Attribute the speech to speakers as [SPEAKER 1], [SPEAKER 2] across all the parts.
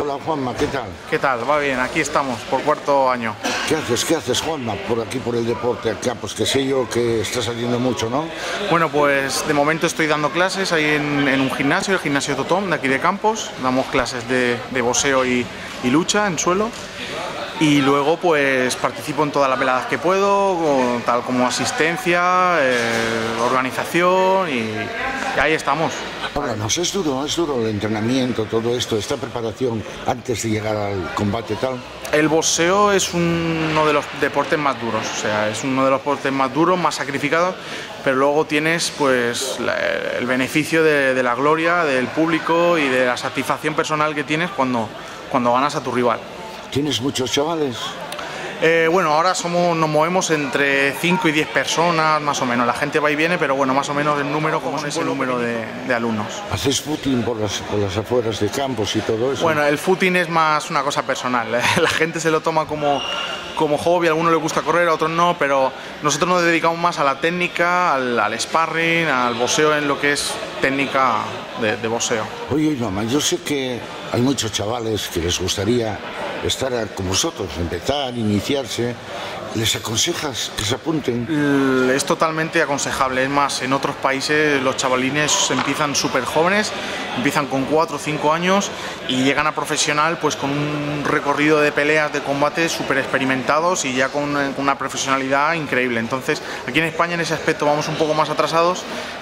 [SPEAKER 1] Hola Juanma, ¿qué tal?
[SPEAKER 2] ¿Qué tal? Va bien, aquí estamos, por cuarto año.
[SPEAKER 1] ¿Qué haces Juanma, por aquí, por el deporte acá? Pues que sé yo que está saliendo mucho, ¿no?
[SPEAKER 2] Bueno, pues de momento estoy dando clases ahí en un gimnasio, el gimnasio Totom, de aquí de Campos. Damos clases de boxeo y lucha en suelo. Y luego pues participo en todas las veladas que puedo, tal como asistencia, organización y ahí estamos.
[SPEAKER 1] Háblanos, es duro el entrenamiento, todo esto, esta preparación antes de llegar al combate tal.
[SPEAKER 2] El boxeo es uno de los deportes más duros, o sea, es uno de los deportes más duros, más sacrificados, pero luego tienes pues el beneficio de la gloria del público y de la satisfacción personal que tienes cuando ganas a tu rival.
[SPEAKER 1] ¿Tienes muchos chavales?
[SPEAKER 2] Bueno, ahora nos movemos entre 5 y 10 personas, más o menos. La gente va y viene, pero bueno, más o menos el número, como es el número de alumnos.
[SPEAKER 1] ¿Hacéis footing por las afueras de Campos y todo eso?
[SPEAKER 2] Bueno, el footing es más una cosa personal. La gente se lo toma como hobby, a algunos les gusta correr, a otros no, pero nosotros nos dedicamos más a la técnica, al sparring, al boxeo en lo que es técnica de boxeo.
[SPEAKER 1] Oye, mamá, yo sé que hay muchos chavales que les gustaría estar con vosotros, empezar, iniciarse. ¿Les aconsejas que se apunten?
[SPEAKER 2] Es totalmente aconsejable. Es más, en otros países los chavalines empiezan súper jóvenes, empiezan con 4 o 5 años y llegan a profesional pues con un recorrido de peleas, de combate súper experimentados y ya con una profesionalidad increíble. Entonces, aquí en España en ese aspecto vamos un poco más atrasados.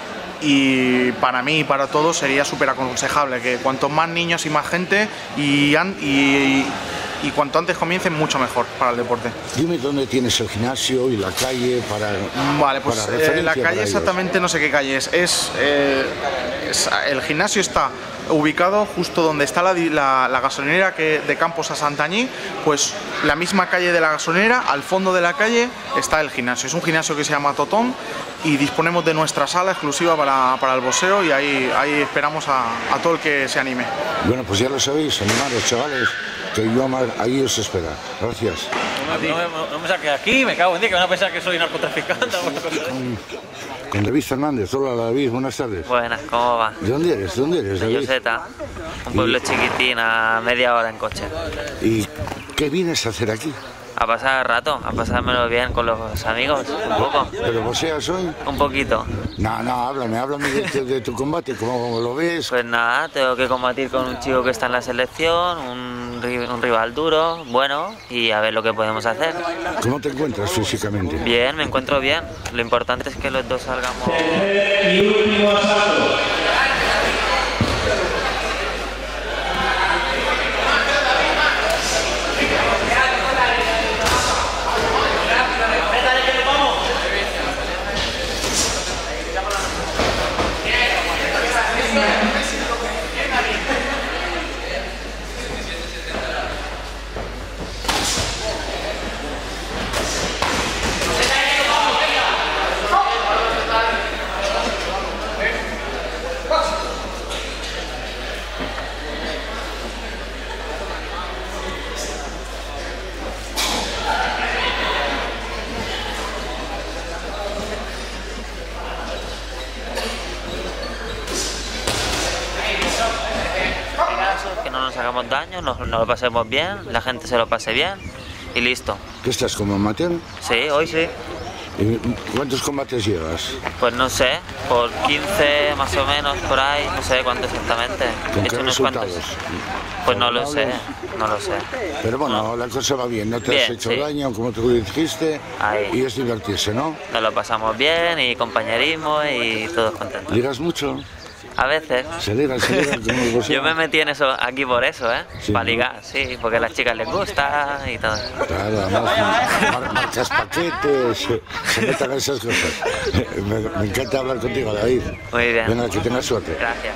[SPEAKER 2] Y para mí y para todos sería súper aconsejable que cuanto más niños y más gente y cuanto antes comiencen, mucho mejor para el deporte.
[SPEAKER 1] Dime dónde tienes el gimnasio y la calle para...
[SPEAKER 2] Vale, pues la calle exactamente no sé qué calle es. El gimnasio está ubicado justo donde está la gasolinera de Campos a Santañí, pues la misma calle de la gasolinera, al fondo de la calle está el gimnasio. Es un gimnasio que se llama Totom y disponemos de nuestra sala exclusiva para el boxeo y ahí esperamos a todo el que se anime.
[SPEAKER 1] Bueno, pues ya lo sabéis, animaros, chavales, que yo ahí os espera. Gracias.
[SPEAKER 3] No me saques aquí, me cago en ti, que van a pensar que soy narcotraficante.
[SPEAKER 1] Con David Fernández. Hola David, buenas tardes.
[SPEAKER 4] Buenas, ¿cómo va?
[SPEAKER 1] ¿De dónde eres?
[SPEAKER 4] De
[SPEAKER 1] David?
[SPEAKER 4] Lloseta, un pueblo chiquitín a media hora en coche.
[SPEAKER 1] ¿Y qué vienes a hacer aquí?
[SPEAKER 4] A pasar el rato, a pasármelo bien con los amigos, un poco.
[SPEAKER 1] ¿Pero boxeas hoy?
[SPEAKER 4] Un poquito.
[SPEAKER 1] No, háblame de tu combate, ¿cómo lo ves?
[SPEAKER 4] Pues nada, tengo que combatir con un chico que está en la selección, un rival duro, bueno, y a ver lo que podemos hacer.
[SPEAKER 1] ¿Cómo te encuentras físicamente?
[SPEAKER 4] Bien, me encuentro bien. Lo importante es que los dos salgamos...
[SPEAKER 5] Y último asalto.
[SPEAKER 4] Que no nos hagamos daño, nos lo pasemos bien, la gente se lo pase bien y listo.
[SPEAKER 1] ¿Qué estás como amateur?
[SPEAKER 4] Sí, hoy sí.
[SPEAKER 1] ¿Y cuántos combates llevas?
[SPEAKER 4] Pues no sé, por 15 más o menos, por ahí, no sé cuánto exactamente.
[SPEAKER 1] ¿Con
[SPEAKER 4] He
[SPEAKER 1] qué
[SPEAKER 4] hecho unos
[SPEAKER 1] resultados?
[SPEAKER 4] cuantos. Pues no lo sé.
[SPEAKER 1] Pero bueno, la cosa va bien, no te has hecho daño, como tú dijiste,
[SPEAKER 4] Ahí.
[SPEAKER 1] y es divertirse, ¿no?
[SPEAKER 4] Nos lo pasamos bien y compañerismo y todos contentos.
[SPEAKER 1] ¿Ligas mucho?
[SPEAKER 4] A veces.
[SPEAKER 1] Se ligan, como el boxeo.
[SPEAKER 4] Yo me metí en eso aquí por eso,
[SPEAKER 1] Sí,
[SPEAKER 4] para
[SPEAKER 1] ¿no?
[SPEAKER 4] ligar, sí, porque a las chicas les gusta y todo.
[SPEAKER 1] Claro, además marcas paquetes, se metan esas cosas. Me encanta hablar contigo, David.
[SPEAKER 4] Muy bien.
[SPEAKER 1] Venga, que tengas suerte.
[SPEAKER 4] Gracias.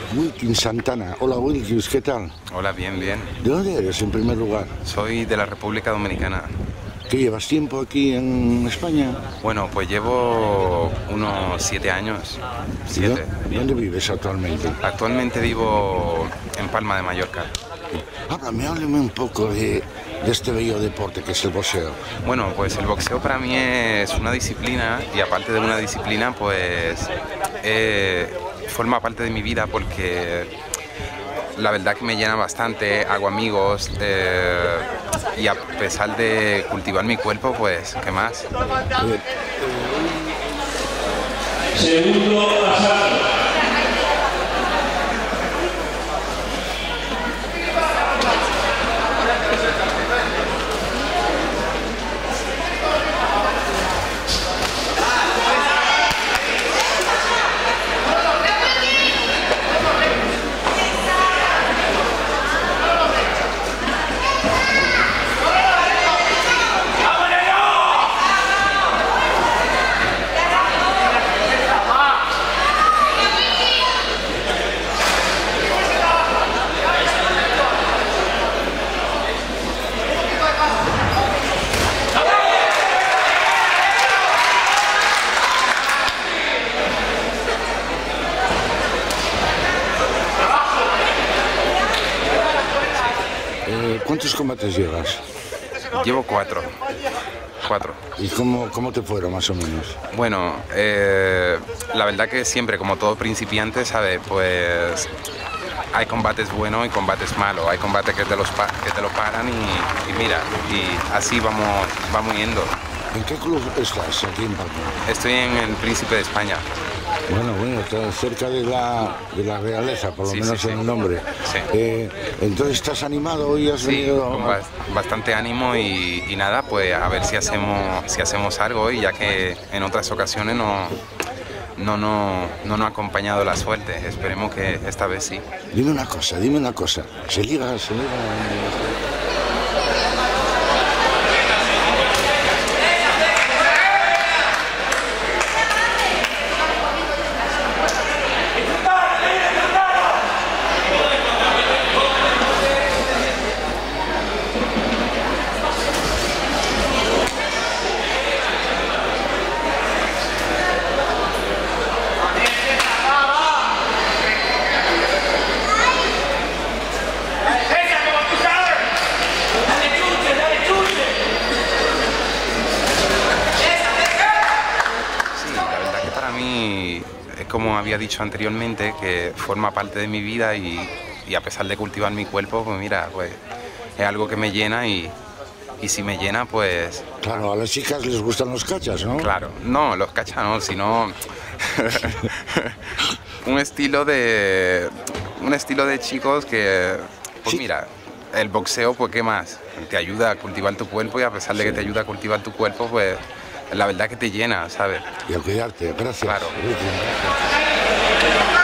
[SPEAKER 1] Wilkins Santana. Hola Wilkins, ¿qué tal?
[SPEAKER 6] Hola, bien, bien.
[SPEAKER 1] ¿De dónde eres en primer lugar?
[SPEAKER 6] Soy de la República Dominicana.
[SPEAKER 1] ¿Qué llevas tiempo aquí en España?
[SPEAKER 6] Bueno, pues llevo unos 7 años. 7.
[SPEAKER 1] ¿Dónde vives actualmente?
[SPEAKER 6] Actualmente vivo en Palma de Mallorca.
[SPEAKER 1] Háblame un poco de este bello deporte que es el boxeo.
[SPEAKER 6] Bueno, pues el boxeo para mí es una disciplina y aparte de una disciplina, pues forma parte de mi vida porque la verdad que me llena bastante, hago amigos y a pesar de cultivar mi cuerpo, pues, ¿qué más?
[SPEAKER 5] Segundo asalto.
[SPEAKER 1] ¿Cuántos combates llevas?
[SPEAKER 6] Llevo 4.
[SPEAKER 1] ¿Y cómo te fueron más o menos?
[SPEAKER 6] Bueno, la verdad que siempre, como todo principiante, ¿sabes? Pues hay combates buenos y combates malos. Hay combates que te lo paran y mira, y así vamos yendo.
[SPEAKER 1] ¿En qué club estás aquí en Palma?
[SPEAKER 6] Estoy en el Príncipe de España.
[SPEAKER 1] Bueno, está cerca de la realeza, por lo menos
[SPEAKER 6] sí.
[SPEAKER 1] en el nombre.
[SPEAKER 6] Sí.
[SPEAKER 1] Entonces, ¿estás animado hoy? ¿Has
[SPEAKER 6] Sí,
[SPEAKER 1] venido?
[SPEAKER 6] con bastante ánimo y nada, pues a ver si hacemos algo hoy, ya que en otras ocasiones no nos ha acompañado la suerte. Esperemos que esta vez sí.
[SPEAKER 1] Dime una cosa. ¿Se liga?
[SPEAKER 6] Como había dicho anteriormente, que forma parte de mi vida y a pesar de cultivar mi cuerpo, pues mira, pues es algo que me llena y si me llena, pues...
[SPEAKER 1] Claro, a las chicas les gustan los cachas, ¿no?
[SPEAKER 6] Claro, no, los cachas no, sino un estilo de chicos que, pues
[SPEAKER 1] sí.
[SPEAKER 6] Mira, el boxeo, pues ¿qué más? Te ayuda a cultivar tu cuerpo y a pesar de que te ayuda a cultivar tu cuerpo, pues la verdad que te llena, ¿sabes?
[SPEAKER 1] Y a cuidarte, gracias.
[SPEAKER 6] Claro.
[SPEAKER 1] Gracias.